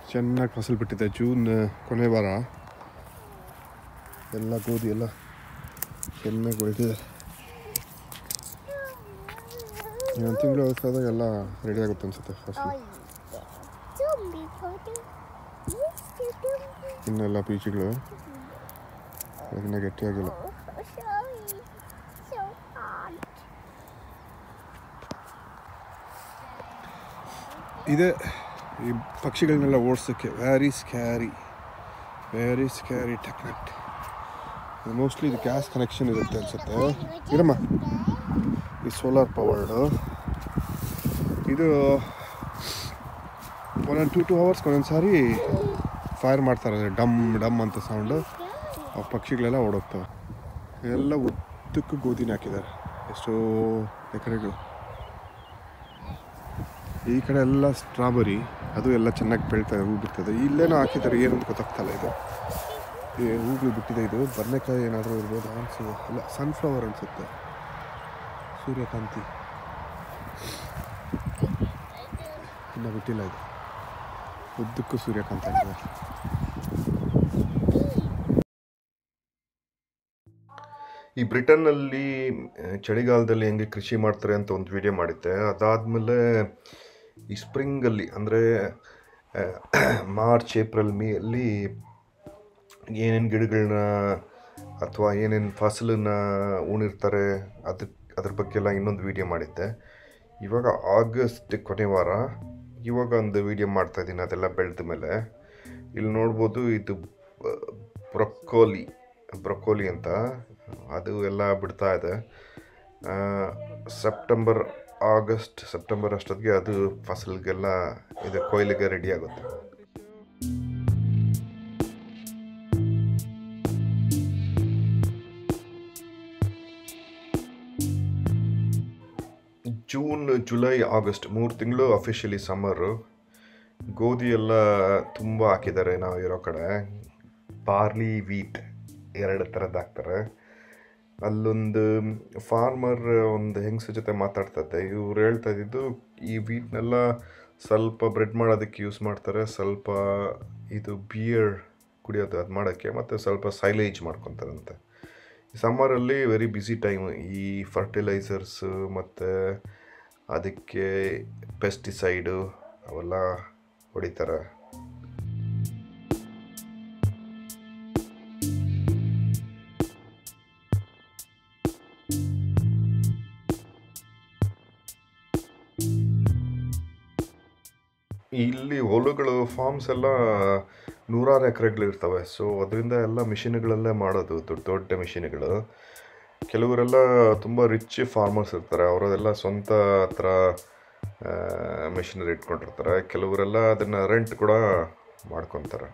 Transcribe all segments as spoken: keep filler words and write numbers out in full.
ಚೆನ್ನಾಗಿ ಫಸಲು ಬಿಟ್ಟಿದೆ. ಜೂನ್ ಕೊನೆ ವಾರ ಎಲ್ಲ ಗೋಧಿ ಎಲ್ಲ ಚೆನ್ನಾಗಿ ಬೆಳೆದಿದೆ. ಇನ್ನೊಂದು ತಿಂಗಳು ಅವಸ್ಥಾದಾಗ ಎಲ್ಲ ರೆಡಿ ಆಗುತ್ತೆ ಅನಿಸುತ್ತೆ ಫಸಲು. ಇನ್ನೆಲ್ಲ ಬೀಜಗಳು ಅದನ್ನ ಗಟ್ಟಿಯಾಗಿಲ್ಲ. ಇದೆ ಈ ಪಕ್ಷಿಗಳನ್ನೆಲ್ಲ ಓಡಿಸೋಕ್ಕೆ very scary very scary technique. Mostly ಇದು ಗ್ಯಾಸ್ ಕನೆಕ್ಷನ್ ಇರುತ್ತೆ ಅನಿಸುತ್ತೆ. ಇರಮ್ಮ, ಈ ಸೋಲಾರ್ ಪವರ್ಡು ಇದು ಒಂದೊಂದು ಟೂ ಟೂ ಅವರ್ಸ್ಗೆ ಒಂದೊಂದು ಸಾರಿ ಫೈರ್ ಮಾಡ್ತಾರೆ. ಡಮ್ ಡಮ್ ಅಂತ ಸೌಂಡು. ಆ ಪಕ್ಷಿಗಳೆಲ್ಲ ಓಡೋಗ್ತವೆ. ಎಲ್ಲ ಉದ್ದಕ್ಕೂ ಗೋಧಿನ ಹಾಕಿದ್ದಾರೆ, ಎಷ್ಟೋ ಎಕರೆಗಳು. ಈ ಕಡೆ ಎಲ್ಲ ಸ್ಟ್ರಾಬೆರಿ, ಅದು ಎಲ್ಲ ಚೆನ್ನಾಗಿ ಬೆಳ್ತಾರೆ, ಹೂ ಬಿಡ್ತದೆ. ಇಲ್ಲೇನೋ ಹಾಕಿದ್ದಾರೆ, ಏನು ಗೊತ್ತಾಗ್ತಲ್ಲ. ಇದು ಹೂಗಳು ಬಿಟ್ಟಿದೆ. ಇದು ಬದನೆಕಾಯಿ ಏನಾದರೂ ಇರ್ಬೋದು ಅನಿಸುತ್ತೆ. ಅಲ್ಲ, ಸನ್ಫ್ಲವರ್ ಅನಿಸುತ್ತೆ. ಸೂರ್ಯಕಾಂತಿ ಇನ್ನೂ ಬಿಟ್ಟಿಲ್ಲ. ಇದು ಉದ್ದಕ್ಕೂ ಸೂರ್ಯಕಾಂತಿ ಆಗಿದೆ. ಈ ಬ್ರಿಟನ್ನಲ್ಲಿ ಚಳಿಗಾಲದಲ್ಲಿ ಹೆಂಗೆ ಕೃಷಿ ಮಾಡ್ತಾರೆ ಅಂತ ಒಂದು ವಿಡಿಯೋ ಮಾಡಿದ್ದೆ. ಅದಾದಮೇಲೆ ಈ ಸ್ಪ್ರಿಂಗಲ್ಲಿ ಅಂದರೆ ಮಾರ್ಚ್ ಏಪ್ರಿಲ್ ಮೇ ಅಲ್ಲಿ ಏನೇನು ಗಿಡಗಳನ್ನ ಅಥವಾ ಏನೇನು ಫಸಲನ್ನ ಉಣಿರ್ತಾರೆ ಅದ್ರ ಅದ್ರ ಬಗ್ಗೆ ಎಲ್ಲ ಇನ್ನೊಂದು ವೀಡಿಯೋ ಮಾಡಿದ್ದೆ. ಇವಾಗ ಆಗಸ್ಟ್ ಕೊನೆ ವಾರ ಇವಾಗ ಒಂದು ವೀಡಿಯೋ ಮಾಡ್ತಾಯಿದ್ದೀನಿ, ಅದೆಲ್ಲ ಬೆಳೆದ ಮೇಲೆ. ಇಲ್ಲಿ ನೋಡ್ಬೋದು, ಇದು ಬ್ರೊಕ್ಕೋಲಿ ಬ್ರೊಕ್ಕೋಲಿ ಅಂತ ಅದು ಎಲ್ಲ ಬಿಡ್ತಾ ಇದೆ. ಸೆಪ್ಟೆಂಬರ್ ಆಗಸ್ಟ್ ಸೆಪ್ಟೆಂಬರ್ ಅಷ್ಟೊತ್ತಿಗೆ ಅದು ಫಸಲಿಗೆಲ್ಲ ಇದು ಕೊಯ್ಲಿಗೆ ರೆಡಿ ಆಗುತ್ತೆ. ಜೂನ್ ಜುಲೈ ಆಗಸ್ಟ್ ಮೂರು ತಿಂಗಳು ಅಫಿಷಿಯಲಿ ಸಮ್ಮರು. ಗೋಧಿ ಎಲ್ಲ ತುಂಬ ಹಾಕಿದ್ದಾರೆ ನಾವು ಇರೋ ಕಡೆ. ಬಾರ್ಲಿ, ವೀಟ್ ಎರಡು ಥರದ್ದು ಹಾಕ್ತಾರೆ. ಅಲ್ಲೊಂದು ಫಾರ್ಮರ್ ಒಂದು ಹೆಂಗಸ ಜೊತೆ ಮಾತಾಡ್ತದೆ. ಇವ್ರು ಹೇಳ್ತಾ ಇದ್ದಿದ್ದು ಈ ವೀಟ್ನೆಲ್ಲ ಸ್ವಲ್ಪ ಬ್ರೆಡ್ ಮಾಡೋದಕ್ಕೆ ಯೂಸ್ ಮಾಡ್ತಾರೆ, ಸ್ವಲ್ಪ ಇದು ಬಿಯರ್ ಕುಡಿಯೋದು ಅದು ಮಾಡೋಕ್ಕೆ, ಮತ್ತು ಸ್ವಲ್ಪ ಸೈಲೇಜ್ ಮಾಡ್ಕೊತಾರಂತೆ. ಸಮ್ಮರಲ್ಲಿ ವೆರಿ ಬ್ಯುಸಿ ಟೈಮ್. ಈ ಫರ್ಟಿಲೈಸರ್ಸು ಮತ್ತು ಅದಕ್ಕೆ ಪೆಸ್ಟಿಸೈಡು ಅವೆಲ್ಲ ಹೊಡಿತಾರೆ. ಇಲ್ಲಿ ಹೊಲಗಳು, ಫಾರ್ಮ್ಸ್ ಎಲ್ಲ ನೂರಾರು ಎಕರೆಗಳಿರ್ತವೆ. ಸೊ ಅದರಿಂದ ಎಲ್ಲ ಮಿಷಿನ್ಗಳಲ್ಲೇ ಮಾಡೋದು, ದೊಡ್ಡ ದೊಡ್ಡ ಮಿಷಿನ್ಗಳು. ಕೆಲವರೆಲ್ಲ ತುಂಬ ರಿಚ್ ಫಾರ್ಮರ್ಸ್ ಇರ್ತಾರೆ, ಅವರೆಲ್ಲ ಸ್ವಂತ ಹತ್ರ ಮಿಷಿನರಿ ಇಟ್ಕೊಂಡಿರ್ತಾರೆ. ಕೆಲವರೆಲ್ಲ ಅದನ್ನು ರೆಂಟ್ ಕೂಡ ಮಾಡ್ಕೊತಾರೆ.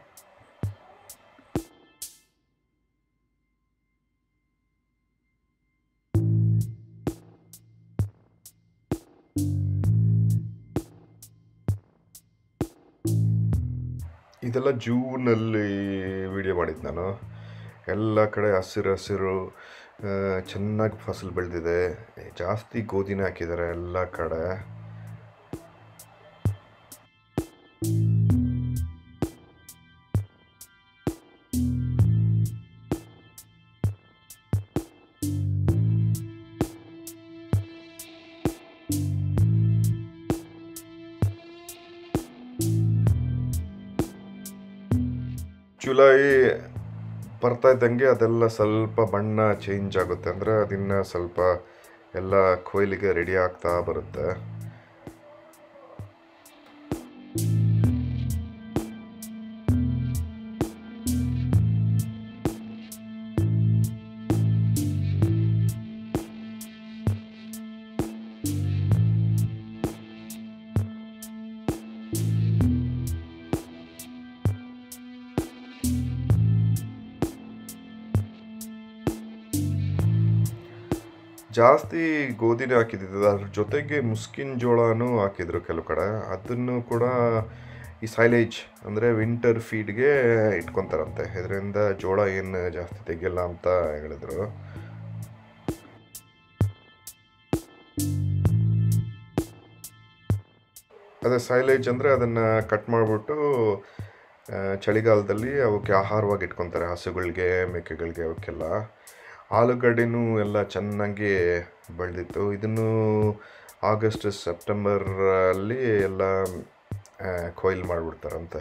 ಇದೆಲ್ಲ ಜೂನಲ್ಲಿ ವಿಡಿಯೋ ಮಾಡಿದ್ದು ನಾನು. ಎಲ್ಲ ಕಡೆ ಹಸಿರು ಹಸಿರು ಚೆನ್ನಾಗಿ ಫಸಲು ಬೆಳೆದಿದೆ. ಜಾಸ್ತಿ ಗೋಧಿನ ಹಾಕಿದ್ದಾರೆ ಎಲ್ಲ ಕಡೆ. ಜುಲೈ ಬರ್ತಾ ಇದ್ದಂಗೆ ಅದೆಲ್ಲ ಸ್ವಲ್ಪ ಬಣ್ಣ ಚೇಂಜ್ ಆಗುತ್ತೆ. ಅಂದರೆ ಅದನ್ನು ಸ್ವಲ್ಪ ಎಲ್ಲ ಕೊಯ್ಲಿಗೆ ರೆಡಿ ಆಗ್ತಾ ಬರುತ್ತೆ. ಜಾಸ್ತಿ ಗೋಧಿನೇ ಹಾಕಿದ್ದು. ಅದ್ರ ಜೊತೆಗೆ ಮುಸ್ಕಿನ ಜೋಳನೂ ಹಾಕಿದ್ರು ಕೆಲವು ಕಡೆ. ಅದನ್ನು ಕೂಡ ಈ ಸೈಲೇಜ್ ಅಂದರೆ ವಿಂಟರ್ ಫೀಡ್ಗೆ ಇಟ್ಕೊತಾರಂತೆ. ಇದರಿಂದ ಜೋಳ ಏನು ಜಾಸ್ತಿ ತೆಗಿಯಲ್ಲ ಅಂತ ಹೇಳಿದ್ರು. ಅದೇ ಸೈಲೇಜ್ ಅಂದರೆ ಅದನ್ನು ಕಟ್ ಮಾಡಿಬಿಟ್ಟು ಚಳಿಗಾಲದಲ್ಲಿ ಅವಕ್ಕೆ ಆಹಾರವಾಗಿ ಇಟ್ಕೊತಾರೆ, ಹಸುಗಳಿಗೆ ಮೇಕೆಗಳಿಗೆ ಅವಕ್ಕೆಲ್ಲ. ಆಲೂಗಡ್ಡೆನೂ ಎಲ್ಲ ಚೆನ್ನಾಗಿ ಬೆಳೆದಿತ್ತು. ಇದನ್ನು ಆಗಸ್ಟ್ ಸೆಪ್ಟೆಂಬರಲ್ಲಿ ಎಲ್ಲ ಕೊಯ್ಲು ಮಾಡಿಬಿಡ್ತಾರಂತೆ.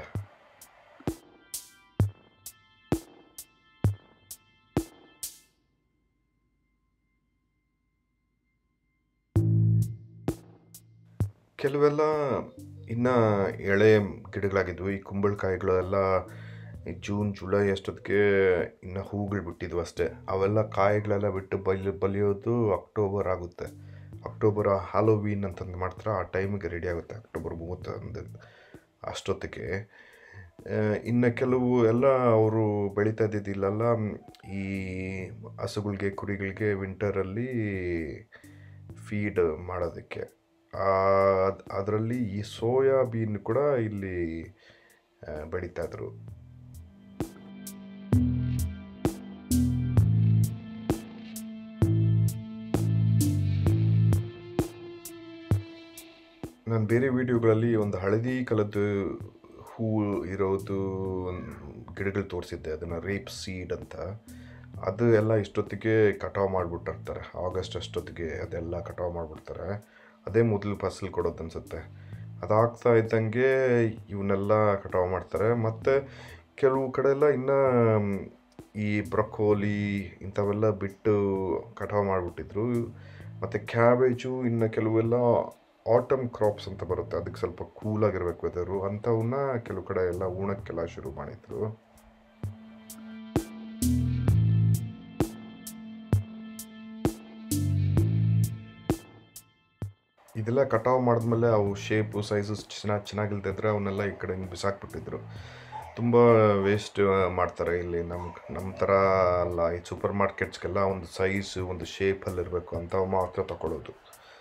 ಕೆಲವೆಲ್ಲ ಇನ್ನು ಎಳೆ ಗಿಡಗಳಾಗಿದ್ವು. ಈ ಕುಂಬಳಕಾಯಿಗಳೆಲ್ಲ ಜೂನ್ ಜುಲೈ ಅಷ್ಟೊತ್ತಿಗೆ ಇನ್ನು ಹೂಗಳು ಬಿಟ್ಟಿದ್ವು ಅಷ್ಟೇ. ಅವೆಲ್ಲ ಕಾಯಿಗಳೆಲ್ಲ ಬಿಟ್ಟು ಬಲಿ ಬಲಿಯೋದು ಅಕ್ಟೋಬರ್ ಆಗುತ್ತೆ. ಅಕ್ಟೋಬರ್ ಹಾಲೋವೀನ್ ಅಂತಂದು ಮಾಡ್ತಾರೆ, ಆ ಟೈಮಿಗೆ ರೆಡಿ ಆಗುತ್ತೆ, ಅಕ್ಟೋಬರ್ ಮೂವತ್ತೊಂದು ಅಷ್ಟೊತ್ತಿಗೆ. ಇನ್ನು ಕೆಲವು ಎಲ್ಲ ಅವರು ಬೆಳೀತಾ ಇದ್ದಿದ್ದಿಲ್ಲೆಲ್ಲ ಈ ಹಸುಗಳಿಗೆ ಕುರಿಗಳಿಗೆ ವಿಂಟರಲ್ಲಿ ಫೀಡ್ ಮಾಡೋದಕ್ಕೆ. ಅದರಲ್ಲಿ ಈ ಸೋಯಾಬೀನ್ ಕೂಡ ಇಲ್ಲಿ ಬೆಳೀತಾಯಿದ್ರು. ನಾನು ಬೇರೆ ವಿಡಿಯೋಗಳಲ್ಲಿ ಒಂದು ಹಳದಿ ಕಲದ್ದು ಹೂ ಇರೋದು ಗಿಡಗಳು ತೋರಿಸಿದ್ದೆ, ಅದನ್ನು ರೇಪ್ ಸೀಡ್ ಅಂತ. ಅದು ಎಲ್ಲ ಇಷ್ಟೊತ್ತಿಗೆ ಕಟಾವು ಮಾಡಿಬಿಟ್ಟಿರ್ತಾರೆ, ಆಗಸ್ಟ್ ಅಷ್ಟೊತ್ತಿಗೆ ಅದೆಲ್ಲ ಕಟಾವು ಮಾಡಿಬಿಡ್ತಾರೆ. ಅದೇ ಮೊದಲು ಫಸಲು ಕೊಡೋದು ಅನಿಸುತ್ತೆ. ಅದಾಗ್ತಾ ಇದ್ದಂಗೆ ಇವನ್ನೆಲ್ಲ ಕಟಾವು ಮಾಡ್ತಾರೆ. ಮತ್ತು ಕೆಲವು ಕಡೆ ಎಲ್ಲ ಇನ್ನು ಈ ಬ್ರೊಕೋಲಿ ಇಂಥವೆಲ್ಲ ಬಿಟ್ಟು ಕಟಾವು ಮಾಡಿಬಿಟ್ಟಿದ್ರು. ಮತ್ತು ಕ್ಯಾಬೇಜು, ಇನ್ನು ಕೆಲವೆಲ್ಲ ಆಟಮ್ ಕ್ರಾಪ್ಸ್ ಅಂತ ಬರುತ್ತೆ, ಅದಕ್ಕೆ ಸ್ವಲ್ಪ ಕೂಲಾಗಿರ್ಬೇಕು ವೆದರು, ಅಂಥವನ್ನ ಕೆಲವು ಕಡೆ ಎಲ್ಲ ಉಣಕ್ಕೆಲ್ಲ ಶುರು ಮಾಡಿದರು. ಇದೆಲ್ಲ ಕಟಾವು ಮಾಡಿದ್ಮೇಲೆ ಅವು ಶೇಪು ಸೈಜು ಚೆನ್ನಾಗಿ ಚೆನ್ನಾಗಿಲ್ದಿದ್ರೆ ಅವನ್ನೆಲ್ಲ ಈ ಕಡೆ ಬಿಸಾಕ್ಬಿಟ್ಟಿದ್ರು. ತುಂಬ ವೇಸ್ಟ್ ಮಾಡ್ತಾರೆ ಇಲ್ಲಿ. ನಮ್ಮ ನಮ್ಮ ಥರ ಅಲ್ಲ, ಈ ಸೂಪರ್ ಮಾರ್ಕೆಟ್ಸ್ಗೆಲ್ಲ ಒಂದು ಸೈಜು ಒಂದು ಶೇಪಲ್ಲಿರಬೇಕು ಅಂಥವು ಮಾತ್ರ ತಗೊಳ್ಳೋದು.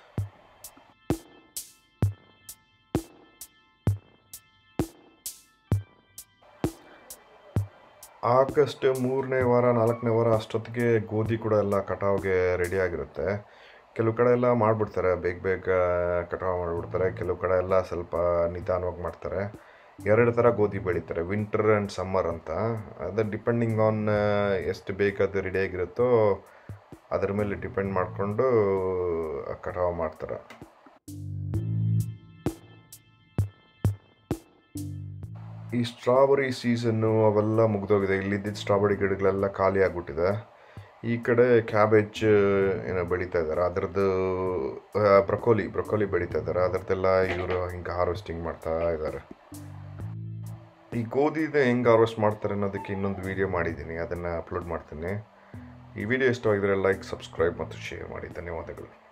ಆಗಸ್ಟ್ ಮೂರನೇ ವಾರ ನಾಲ್ಕನೇ ವಾರ ಅಷ್ಟೊತ್ತಿಗೆ ಗೋಧಿ ಕೂಡ ಎಲ್ಲ ಕಟಾವಿಗೆ ರೆಡಿಯಾಗಿರುತ್ತೆ. ಕೆಲವು ಕಡೆ ಎಲ್ಲ ಮಾಡಿಬಿಡ್ತಾರೆ, ಬೇಗ ಬೇಗ ಕಟಾವು ಮಾಡಿಬಿಡ್ತಾರೆ. ಕೆಲವು ಕಡೆ ಎಲ್ಲ ಸ್ವಲ್ಪ ನಿಧಾನವಾಗಿ ಮಾಡ್ತಾರೆ. ಎರಡು ಥರ ಗೋಧಿ ಬೆಳೀತಾರೆ, ವಿಂಟರ್ ಆ್ಯಂಡ್ ಸಮ್ಮರ್ ಅಂತ. ಅದು ಡಿಪೆಂಡಿಂಗ್ ಆನ್ ಎಷ್ಟು ಬೇಗ ಅದು ರೆಡಿಯಾಗಿರುತ್ತೋ ಅದ್ರ ಮೇಲೆ ಡಿಪೆಂಡ್ ಮಾಡಿಕೊಂಡು ಕಟಾವು ಮಾಡ್ತಾರೆ. ಈ ಸ್ಟ್ರಾಬೆರಿ ಸೀಸನ್ನು ಅವೆಲ್ಲ ಮುಗಿದೋಗಿದೆ. ಇಲ್ಲಿದ್ದ ಸ್ಟ್ರಾಬೆರಿ ಗಿಡಗಳೆಲ್ಲ ಖಾಲಿ ಆಗಿಬಿಟ್ಟಿದೆ. ಈ ಕಡೆ ಕ್ಯಾಬೇಜ್ ಏನೋ ಬೆಳೀತಾ ಇದ್ದಾರೆ, ಅದರದ್ದು ಬ್ರೊಕೋಲಿ ಬ್ರೊಕೋಲಿ ಬೆಳೀತಾ ಇದ್ದಾರೆ. ಅದರದ್ದೆಲ್ಲ ಇವರು ಹಿಂಗೆ ಹಾರ್ವೆಸ್ಟಿಂಗ್ ಮಾಡ್ತಾ ಇದ್ದಾರೆ. ಈ ಗೋಧಿದ ಹೆಂಗೆ ಹಾರ್ವೆಸ್ಟ್ ಮಾಡ್ತಾರೆ ಅನ್ನೋದಕ್ಕೆ ಇನ್ನೊಂದು ವಿಡಿಯೋ ಮಾಡಿದ್ದೀನಿ, ಅದನ್ನು ಅಪ್ಲೋಡ್ ಮಾಡ್ತೀನಿ. ಈ ವಿಡಿಯೋ ಇಷ್ಟವಾಗಿದ್ದರೆ ಲೈಕ್, ಸಬ್ಸ್ಕ್ರೈಬ್ ಮತ್ತು ಶೇರ್ ಮಾಡಿ. ಧನ್ಯವಾದಗಳು.